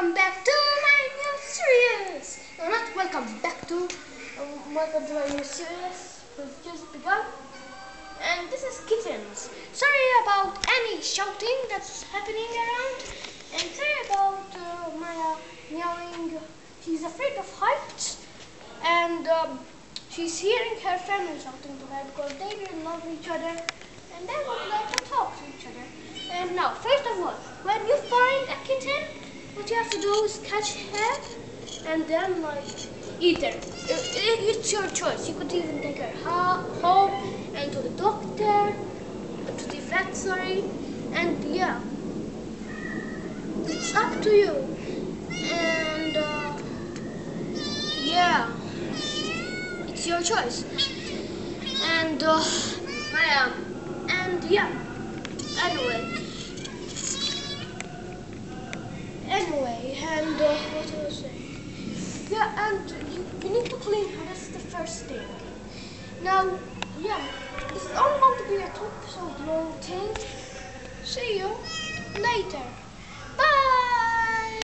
welcome back to my new series. No, not welcome back to, welcome to my new series. We've just begun. And this is Kittens. Sorry about any shouting that's happening around. And sorry about Maya meowing. She's afraid of heights. And she's hearing her family shouting to her because they really love each other. And they would like to talk to each other. And now, first of all, when you find a kitten, what you have to do is catch her and then eat her. It's your choice. You could even take her home and to the doctor, to the vet, sorry. And yeah, it's up to you. And yeah, it's your choice. And yeah, anyway, and what was I saying? Yeah, and you need to clean her. That's the first thing. Now, yeah, this is only going to be a 2 episode long thing. See you later.